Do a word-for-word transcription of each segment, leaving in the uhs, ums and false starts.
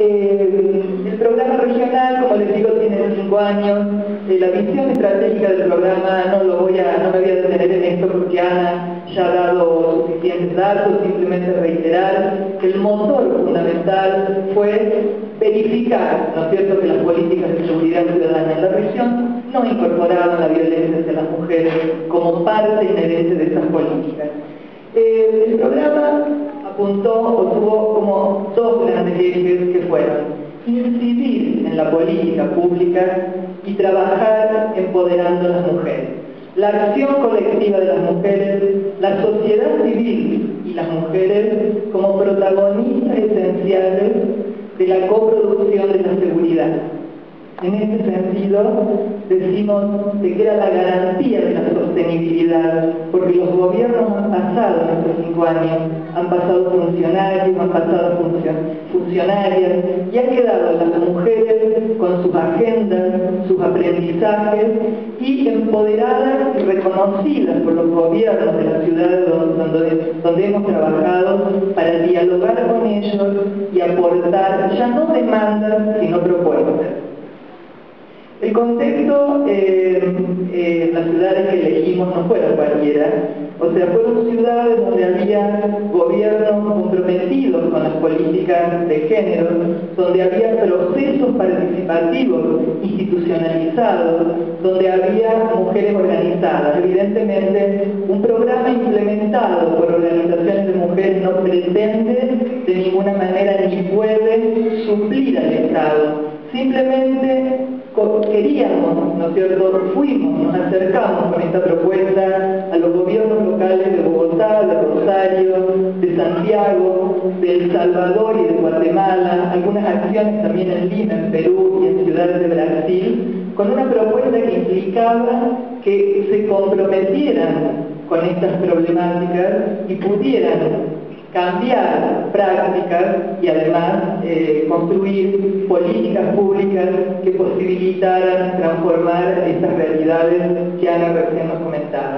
Eh, el programa regional, como les digo, tiene cinco años. Eh, la visión estratégica del programa, no, lo voy a, no me voy a detener en esto porque Ana ya ha dado suficientes datos, simplemente reiterar que el motor fundamental fue verificar, ¿no es cierto?, que las políticas de seguridad ciudadana en la región no incorporaban la violencia hacia las mujeres como parte inherente de esas políticas. Eh, el programa apuntó o tuvo como dos grandes ejes que fueron incidir en la política pública y trabajar empoderando a las mujeres. La acción colectiva de las mujeres, la sociedad civil y las mujeres como protagonistas esenciales de la coproducción de la seguridad. En este sentido, decimos de que era la garantía de la sostenibilidad, porque los gobiernos han pasado en estos cinco años, han pasado funcionarios, han pasado funcion funcionarias, y han quedado las mujeres con sus agendas, sus aprendizajes, y empoderadas y reconocidas por los gobiernos de las ciudades donde, donde hemos trabajado para dialogar con ellos y aportar ya no demandas, sino propuestas. El contexto, eh, eh, las ciudades que elegimos no fueron cualquiera, o sea, fueron ciudades donde había gobiernos comprometidos con las políticas de género, donde había procesos participativos institucionalizados, donde había mujeres organizadas. Evidentemente, un programa implementado por organizaciones de mujeres no pretende de ninguna manera ni puede suplir al Estado. Simplemente queríamos, ¿no es cierto?, fuimos, nos acercamos con esta propuesta a los gobiernos locales de Bogotá, de Rosario, de Santiago, de El Salvador y de Guatemala, algunas acciones también en Lima, en Perú y en ciudades de Brasil, con una propuesta que implicaba que se comprometieran con estas problemáticas y pudieran cambiar prácticas y además eh, construir políticas públicas que posibilitaran transformar estas realidades que Ana recién nos comentaba.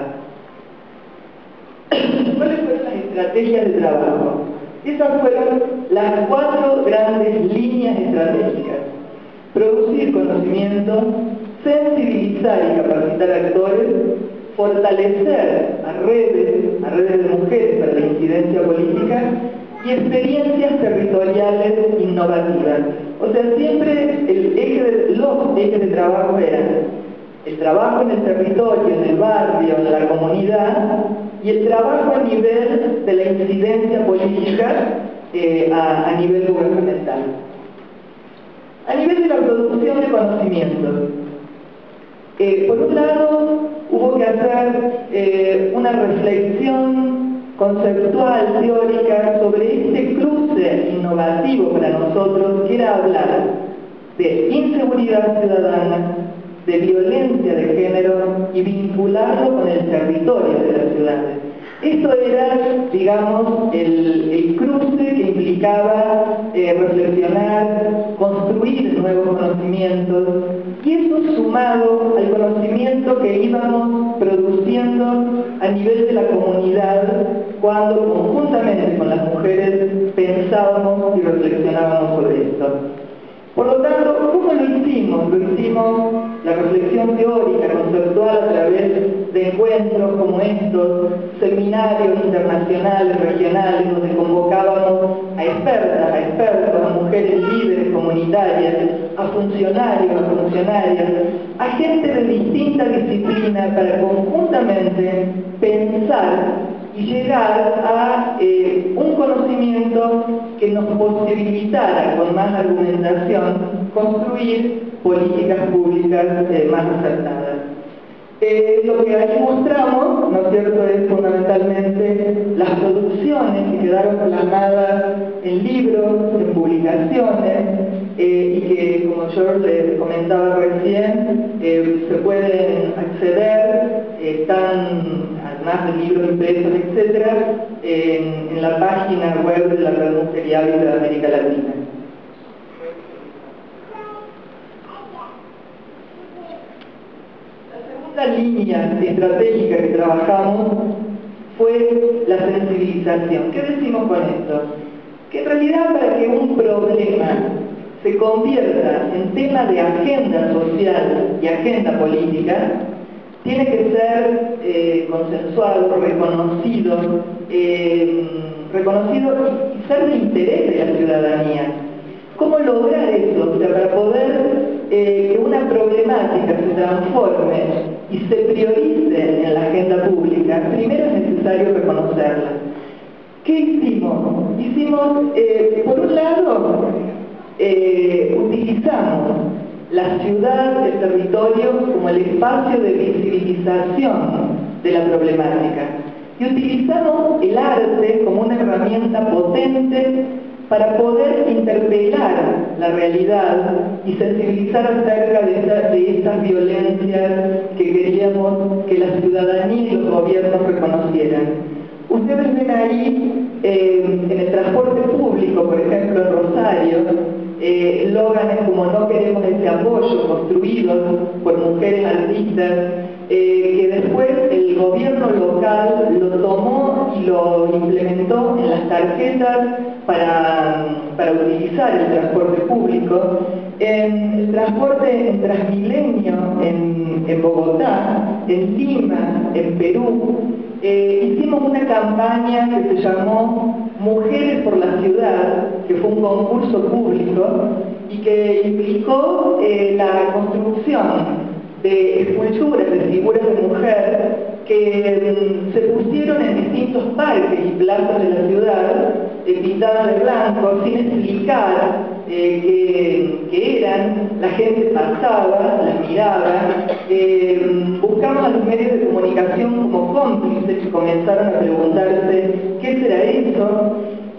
¿Cuáles fueron las estrategias de trabajo? Esas fueron las cuatro grandes líneas estratégicas. Producir conocimiento, sensibilizar y capacitar actores, fortalecer a redes, a redes de mujeres para la incidencia política y experiencias territoriales innovativas. O sea, siempre el eje de, los ejes de trabajo eran el trabajo en el territorio, en el barrio, en la comunidad, y el trabajo a nivel de la incidencia política eh, a, a nivel gubernamental. A nivel de la producción de conocimientos, eh, por un lado, hubo que hacer eh, una reflexión conceptual, teórica, sobre este cruce innovativo para nosotros, que era hablar de inseguridad ciudadana, de violencia de género y vincularlo con el territorio de las ciudades. Esto era, digamos, el, el cruce que implicaba eh, reflexionar, construir nuevos conocimientos, y eso sumado al conocimiento que íbamos produciendo a nivel de la comunidad cuando conjuntamente con las mujeres pensábamos y reflexionábamos sobre esto. Por lo tanto, ¿cómo lo hicimos? Lo hicimos, la reflexión teórica, conceptual, a través de encuentros como estos, seminarios internacionales, regionales, donde convocábamos a expertas, a expertos, a mujeres líderes comunitarias, a funcionarios, a funcionarias, a gente de distintas disciplinas para conjuntamente pensar y llegar a eh, un conocimiento que nos posibilitara, con más argumentación, construir políticas públicas eh, más acertadas. Eh, lo que aquí mostramos, ¿no es cierto?, es fundamentalmente las producciones que quedaron plasmadas en libros, en publicaciones, eh, y que, como yo les comentaba recién, eh, se pueden acceder, eh, están, además de libros impresos, etcétera, en, en la página web de la Red Mujer y Hábitat de América Latina. La línea estratégica que trabajamos fue la sensibilización. ¿Qué decimos con esto? Que en realidad para que un problema se convierta en tema de agenda social y agenda política, tiene que ser eh, consensuado, reconocido, eh, reconocido y, y ser de interés de la ciudadanía. ¿Cómo lograr eso? O sea, para poder eh, que una problemática se transforme y se priorice en la agenda pública, primero es necesario reconocerla. ¿Qué hicimos? Hicimos, eh, por un lado, eh, utilizamos la ciudad, el territorio, como el espacio de visibilización de la problemática. Y utilizamos el arte como una herramienta potente para poder interpelar la realidad y sensibilizar acerca de, esta, de estas violencias que queríamos que la ciudadanía y los gobiernos reconocieran. Ustedes ven ahí, eh, en el transporte público, por ejemplo, en Rosario, eh, eslóganes como "no queremos ese apoyo", construidos por mujeres artistas, eh, que después el gobierno local lo tomó y lo implementó en las tarjetas para, para utilizar el transporte público. En el transporte en Transmilenio en, en Bogotá, en Lima, en Perú, eh, hicimos una campaña que se llamó Mujeres por la Ciudad, que fue un concurso público y que implicó eh, la construcción de esculturas de figuras de mujer que mm, se pusieron en distintos parques y plazas de la ciudad, eh, pintadas de blanco, sin explicar eh, qué, qué eran. La gente pasaba, las miraba, eh, buscamos a los medios de comunicación como cómplices que comenzaron a preguntarse ¿qué será eso?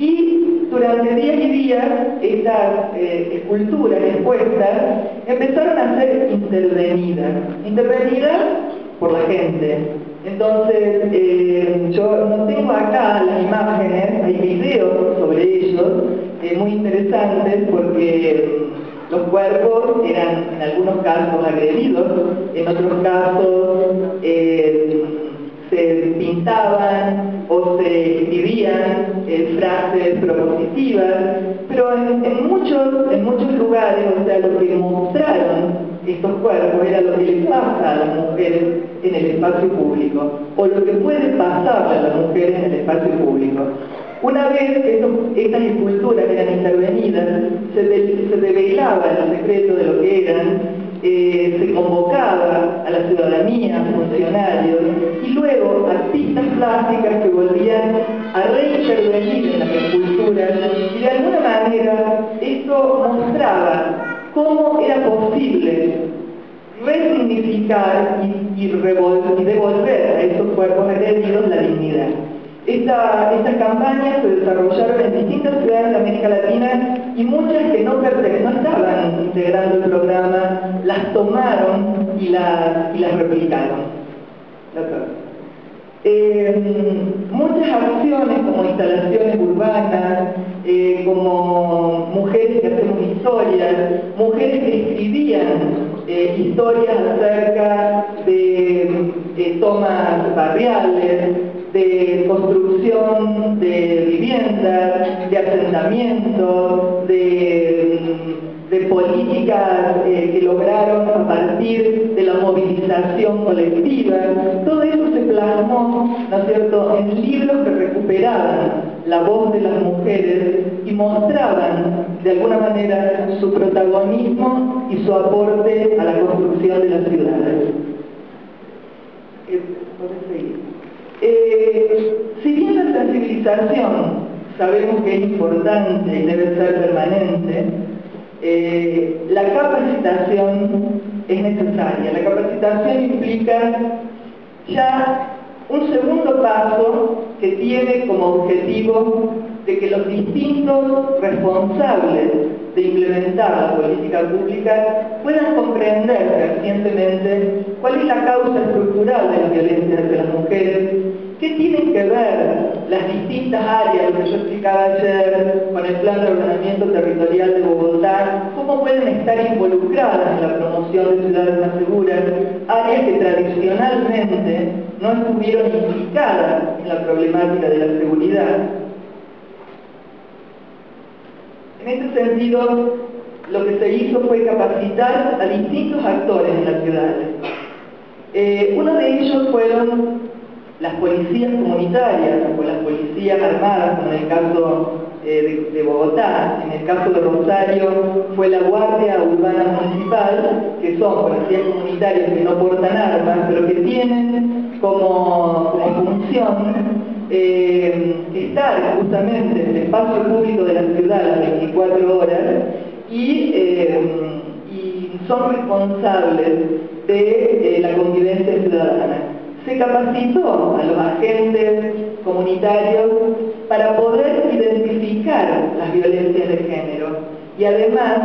Y durante días y días estas eh, esculturas expuestas empezaron a ser intervenidas, intervenidas por la gente. Entonces, eh, yo no tengo acá las imágenes, hay videos sobre ellos, eh, muy interesantes porque los cuerpos eran en algunos casos agredidos, en otros casos eh, se pintaban o se escribían eh, frases propositivas, pero en, en, muchos, en muchos lugares, o sea, lo que mostraron estos cuerpos era lo que les pasa a las mujeres en el espacio público, o lo que puede pasarle a las mujeres en el espacio público. Una vez que estos, estas esculturas eran intervenidas, se, de, se develaba el secreto de lo que eran, eh, se convocaba a la ciudadanía, a funcionarios, y luego artistas plásticas que volvían a reintervenir en las esculturas, y de alguna manera esto mostraba cómo era posible resignificar y, y, y devolver a estos cuerpos agredidos la dignidad. Esta, estas campañas se desarrollaron en distintas ciudades de América Latina y muchas que no, no estaban integrando el programa las tomaron y las, y las replicaron. Eh, muchas acciones como instalaciones urbanas, eh, como mujeres que hacemos historias, mujeres que escribían eh, historias acerca de eh, tomas barriales, de construcción de viviendas, de asentamientos, de, de políticas eh, que lograron a partir de la movilización colectiva. Todo eso se plasmó, ¿no es cierto?, en libros que recuperaban la voz de las mujeres y mostraban de alguna manera su protagonismo y su aporte a la construcción de las ciudades. Eh, si bien la sensibilización sabemos que es importante y debe ser permanente, eh, la capacitación es necesaria. La capacitación implica ya un segundo paso que tiene como objetivo de que los distintos responsables de implementar la política pública puedan comprender fehacientemente cuál es la causa estructural de la violencia hacia las mujeres, qué tienen que ver las distintas áreas, lo que yo explicaba ayer con el Plan de Ordenamiento Territorial de Bogotá, cómo pueden estar involucradas en la promoción de ciudades más seguras, áreas que tradicionalmente no estuvieron implicadas en la problemática de la seguridad. En este sentido, lo que se hizo fue capacitar a distintos actores en las ciudades. Eh, uno de ellos fueron las policías comunitarias o las policías armadas, como en el caso eh, de, de Bogotá. En el caso de Rosario fue la Guardia Urbana Municipal, que son policías comunitarios que no portan armas, pero que tienen como, como función eh, estar justamente en el espacio público de la ciudad las veinticuatro horas y, eh, y son responsables de eh, la convivencia ciudadana. Se capacitó a los agentes comunitarios para poder identificar las violencias de género y además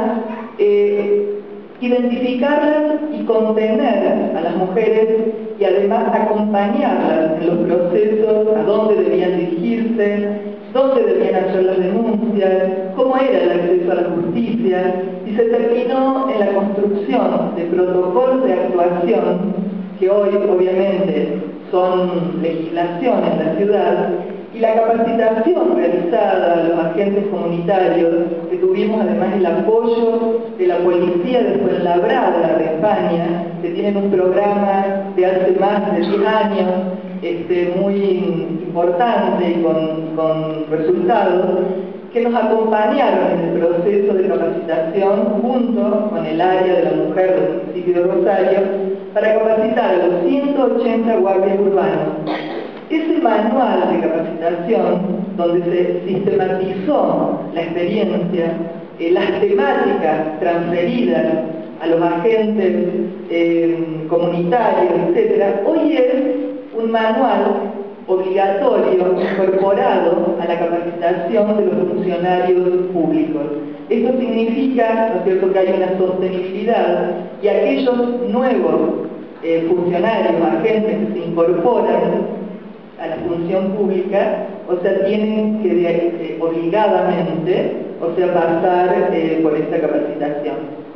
eh, identificarlas y contener a las mujeres y además acompañarlas en los procesos, a dónde debían dirigirse, dónde debían hacer las denuncias, cómo era el acceso a la justicia, y se terminó en la construcción de protocolos de actuación que hoy obviamente son legislación en la ciudad, y la capacitación realizada a los agentes comunitarios, que tuvimos además el apoyo de la policía de Fuenlabrada de España, que tienen un programa de hace más de diez años, este, muy importante y con, con resultados, que nos acompañaron en el proceso de capacitación junto con el área de la mujer del municipio de Rosario para capacitar a los ciento ochenta guardias urbanos. Ese manual de capacitación, donde se sistematizó la experiencia, eh, las temáticas transferidas a los agentes eh, comunitarios, etcétera, hoy es un manual obligatorio incorporado a la capacitación de los funcionarios públicos. Esto significa, ¿no es cierto?, que hay una sostenibilidad y aquellos nuevos eh, funcionarios, agentes que se incorporan a la función pública, o sea, tienen que de, eh, obligadamente, o sea, pasar eh, por esta capacitación.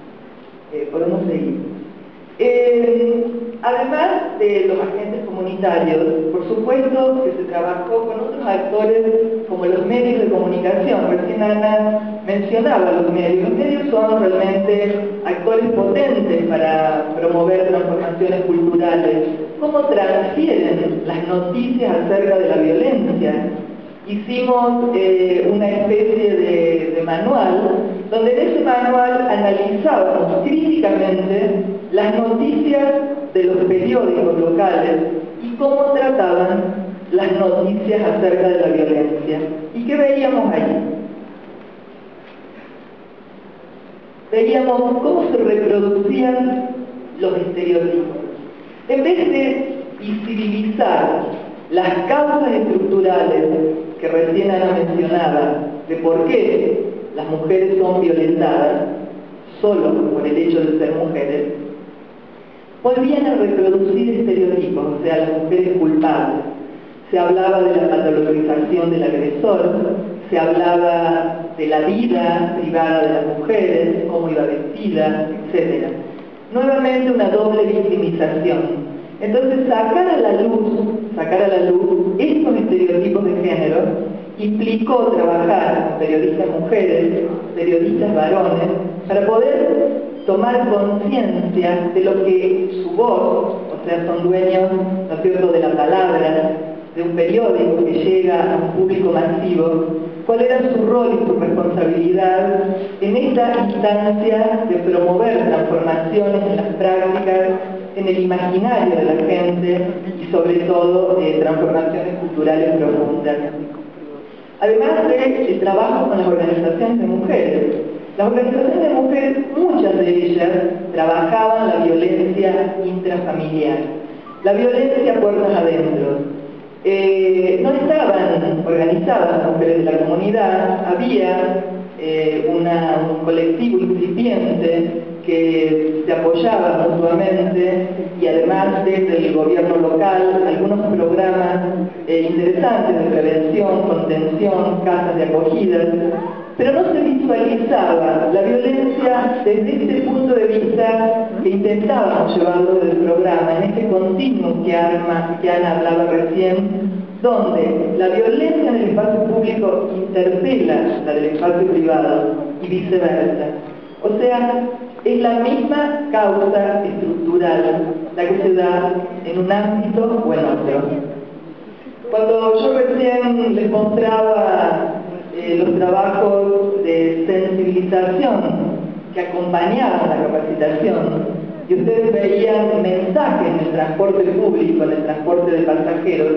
Eh, podemos seguir. Eh, además de los agentes comunitarios, por supuesto que se trabajó con otros actores como los medios de comunicación. Recién Ana mencionaba los medios. Los medios son realmente actores potentes para promover transformaciones culturales. ¿Cómo transfieren las noticias acerca de la violencia? Hicimos eh, una especie de, de manual, donde en ese manual analizábamos críticamente las noticias de los periódicos locales y cómo trataban las noticias acerca de la violencia. ¿Y qué veíamos ahí? Veíamos cómo se reproducían los estereotipos. En vez de visibilizar las causas estructurales que recién Ana mencionaba, de por qué las mujeres son violentadas, solo por el hecho de ser mujeres, volvían a reproducir estereotipos, o sea, las mujeres culpables. Se hablaba de la patologización del agresor, se hablaba de la vida privada de las mujeres, cómo iba vestida, etcétera. Nuevamente una doble victimización. Entonces, sacar a la luz, sacar a la luz estos estereotipos de género implicó trabajar con periodistas mujeres, periodistas varones, para poder tomar conciencia de lo que su voz, o sea, son dueños, ¿no es cierto?, de la palabra, de un periódico que llega a un público masivo, cuál era su rol y su responsabilidad en esta instancia de promover transformaciones en las prácticas, en el imaginario de la gente y sobre todo eh, transformaciones culturales profundas. Además del trabajo con las organizaciones de mujeres. Las organizaciones de mujeres, muchas de ellas, trabajaban la violencia intrafamiliar, la violencia puertas adentro. Eh, no estaban organizadas las mujeres de la comunidad, había eh, una, un colectivo incipiente que se apoyaba mutuamente y además desde el gobierno local algunos programas eh, interesantes de prevención, contención, casas de acogida, pero no se visualizaba la violencia desde este punto de vista que intentábamos llevarlo desde el programa, en este continuum que, arma, que Ana hablaba recién, donde la violencia en el espacio público interpela la del espacio privado y viceversa. O sea, es la misma causa estructural la que se da en un ámbito o en otro. Cuando yo recién les mostraba eh, los trabajos de sensibilización que acompañaban la capacitación, y ustedes veían mensajes en el transporte público, en el transporte de pasajeros,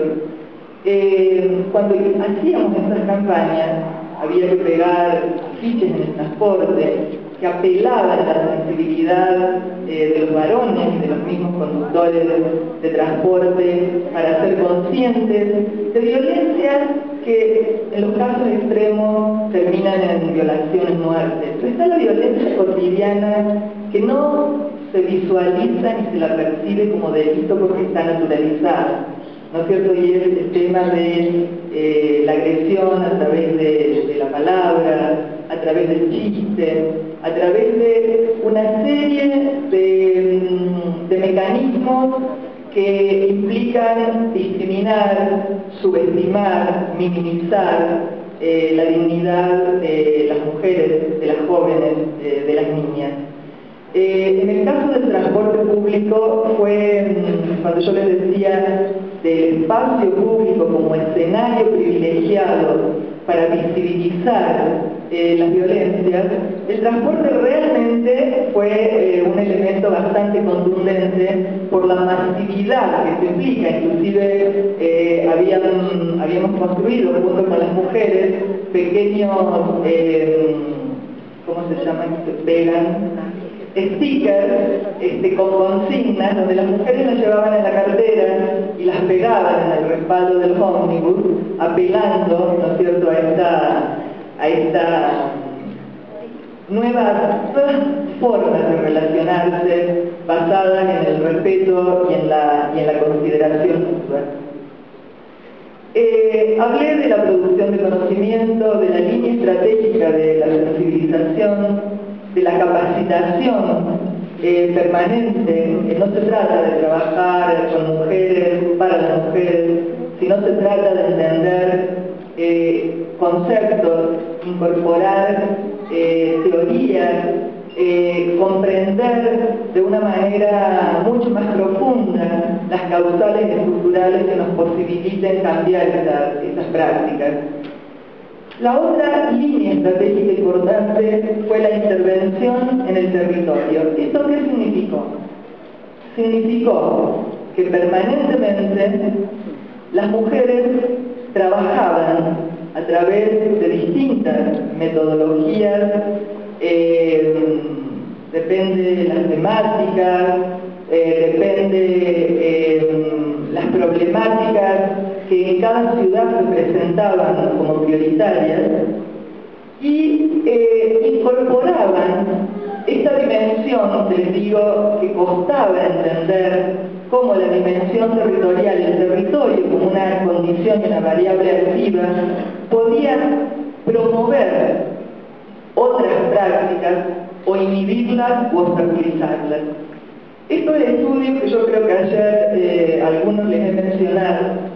eh, cuando hacíamos estas campañas, había que pegar fiches en el transporte que apelaban a la sensibilidad eh, de los varones y de los mismos conductores de transporte para ser conscientes de violencias que en los casos extremos terminan en violaciones, muertes. Pero está la violencia cotidiana que no se visualiza ni se la percibe como delito porque está naturalizada, ¿no es cierto? Y es el tema de eh, la agresión a través de, de la palabra, a través del chiste, a través de una serie de, de mecanismos que implican discriminar, subestimar, minimizar eh, la dignidad de las mujeres, de las jóvenes, eh, de las niñas. Eh, en el caso del transporte público fue cuando yo les decía del espacio público como escenario privilegiado para visibilizar eh, las violencias. El transporte realmente fue eh, un elemento bastante contundente por la masividad que se implica. Inclusive eh, habían, habíamos construido junto con las mujeres pequeños, eh, ¿cómo se llaman? Que pegan stickers este, con consignas donde las mujeres las llevaban en la cartera y las pegaban en el respaldo del ómnibus, apelando, ¿no es cierto?, a esta, a esta nuevas, nuevas formas de relacionarse basadas en el respeto y en la, y en la consideración mutua. Eh, hablé de la producción de conocimiento, de la línea estratégica de la sensibilización, de la capacitación eh, permanente, que no se trata de trabajar con mujeres, para las mujeres, sino se trata de entender eh, conceptos, incorporar eh, teorías, eh, comprender de una manera mucho más profunda las causales estructurales que nos posibiliten cambiar esas, esas prácticas. La otra línea estratégica importante fue la intervención en el territorio. ¿Esto qué significó? Significó que permanentemente las mujeres trabajaban a través de distintas metodologías, eh, depende de las temáticas, eh, depende eh, las problemáticas que en cada ciudad se presentaban como prioritarias y eh, incorporaban esta dimensión, les digo, que costaba entender como la dimensión territorial, el territorio como una condición y una variable activa, podía promover otras prácticas o inhibirlas o obstaculizarlas. Esto es el estudio que yo creo que ayer eh, algunos les he mencionado,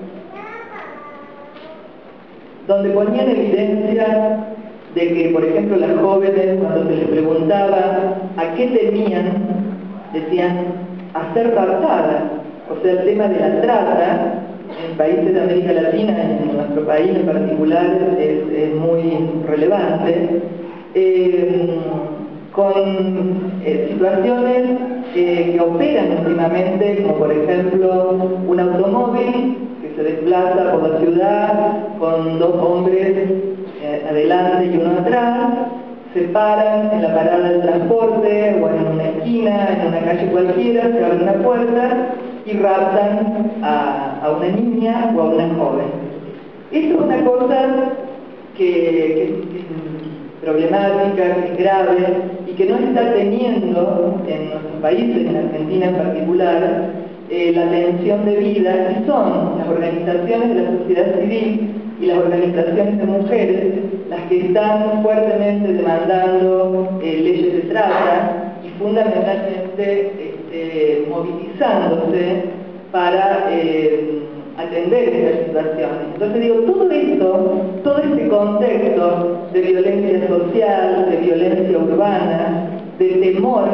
donde ponían evidencia de que, por ejemplo, las jóvenes, cuando se les preguntaba a qué temían, decían a ser raptadas. O sea, el tema de la trata en países de América Latina, en nuestro país en particular, es, es muy relevante, eh, con eh, situaciones eh, que operan últimamente, como por ejemplo un automóvil que se desplaza por la ciudad con dos hombres eh, adelante y uno atrás, se paran en la parada del transporte o en una esquina, en una calle cualquiera, se abre una puerta y raptan a, a una niña o a una joven. Esto es una cosa que, que, que es problemática, que es grave y que no está teniendo en nuestros países, en Argentina en particular, eh, la atención debida, y son las organizaciones de la sociedad civil y las organizaciones de mujeres las que están fuertemente demandando eh, leyes de trata y fundamentalmente este, movilizándose para eh, atender estas situaciones. Entonces digo, todo esto, todo este contexto de violencia social, de violencia urbana, temor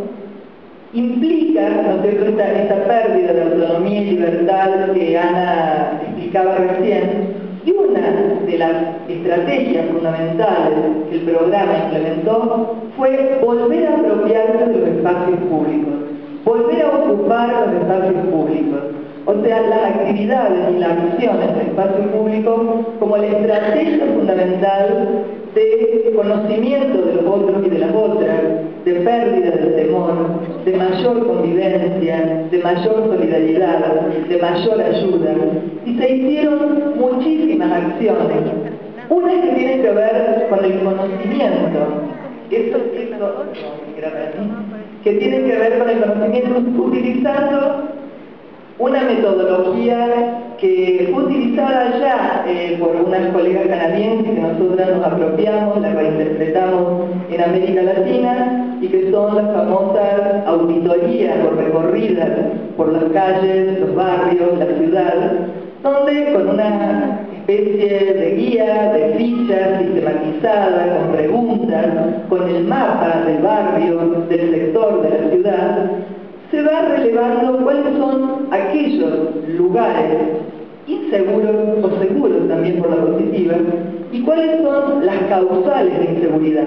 implica, ¿no es cierto?, esta, esta pérdida de autonomía y libertad que Ana explicaba recién, y una de las estrategias fundamentales que el programa implementó fue volver a apropiarse de los espacios públicos, volver a ocupar los espacios públicos. O sea, las actividades y las acciones del espacio público como la estrategia fundamental de conocimiento de los otros y de las otras, de pérdida del temor, de mayor convivencia, de mayor solidaridad, de mayor ayuda. Y se hicieron muchísimas acciones. Unas que tienen que ver con el conocimiento, eso, eso, que tienen que ver con el conocimiento utilizando una metodología que fue utilizada ya eh, por unas colegas canadienses que nosotras nos apropiamos, la reinterpretamos en América Latina, y que son las famosas auditorías o recorridas por las calles, los barrios, la ciudad, donde con una especie de guía, de ficha sistematizada, con preguntas, con el mapa del barrio, del sector, de la ciudad, se va relevando cuáles son aquellos lugares inseguros o seguros también por la positiva, y cuáles son las causales de inseguridad.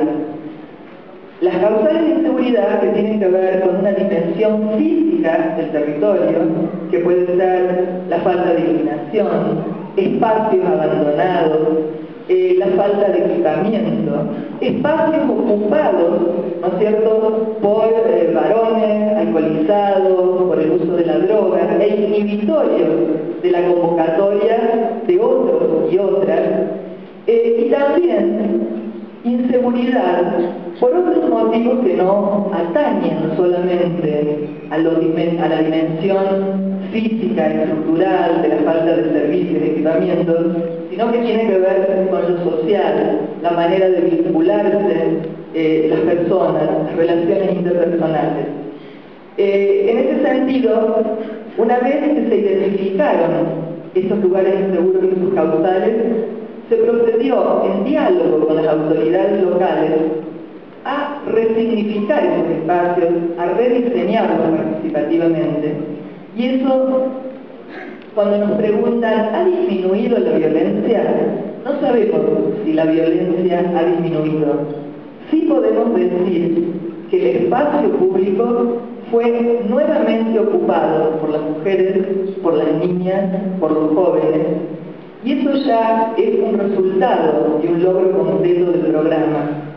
Las causales de inseguridad que tienen que ver con una dimensión física del territorio, que puede ser la falta de iluminación, espacios abandonados, eh, la falta de equipamiento, espacios ocupados, ¿no es cierto?, por eh, varones alcoholizados, por el uso de la droga, e inhibitorios de la convocatoria de otros y otras, eh, y también inseguridad por otros motivos que no atañen solamente a, lo, a la dimensión física y estructural de la falta de servicios y equipamientos, sino que tiene que ver con lo social, la manera de vincularse eh, las personas, las relaciones interpersonales. Eh, en ese sentido, una vez que se identificaron estos lugares inseguros y sus causales, se procedió en diálogo con las autoridades locales a resignificar esos espacios, a rediseñarlos participativamente. Y eso, cuando nos preguntan, ¿ha disminuido la violencia? No sabemos si la violencia ha disminuido. Sí podemos decir que el espacio público fue nuevamente ocupado por las mujeres, por las niñas, por los jóvenes, y eso ya es un resultado y un logro completo del programa.